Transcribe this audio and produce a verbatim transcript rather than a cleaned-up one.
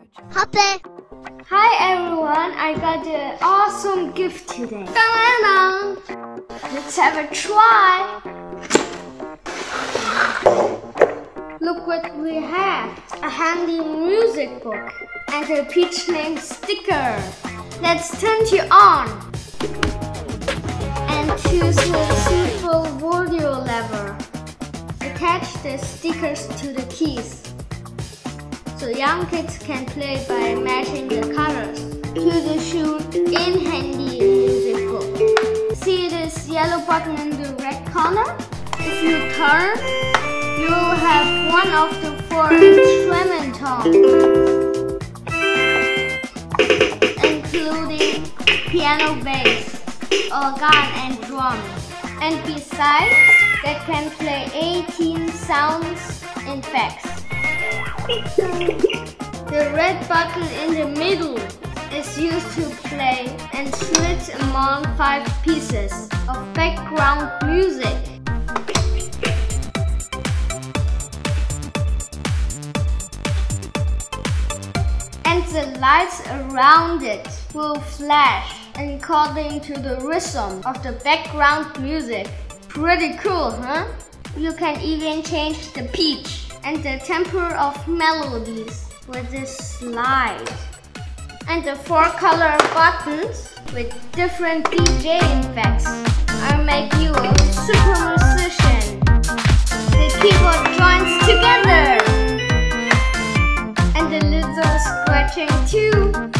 Hape. Hi everyone, I got an awesome gift today. Ta-da! Let's have a try. Look what we have. A handy music book and a peach named sticker. Let's turn it on and choose the simple audio lever. Attach the stickers to the keys, so young kids can play by matching the colors to the shoe in handy music book. See this yellow button in the red corner? If you turn, you will have one of the four instrumentals, including piano, bass, organ, and drum. And besides, that can play eighteen sounds and effects. The red button in the middle is used to play and switch among five pieces of background music. And the lights around it will flash according to the rhythm of the background music. Pretty cool, huh? You can even change the pitch and the tempo of melodies with this slide. And the four color buttons with different D J effects are make you a super musician. The keyboard joins together and the little scratching too.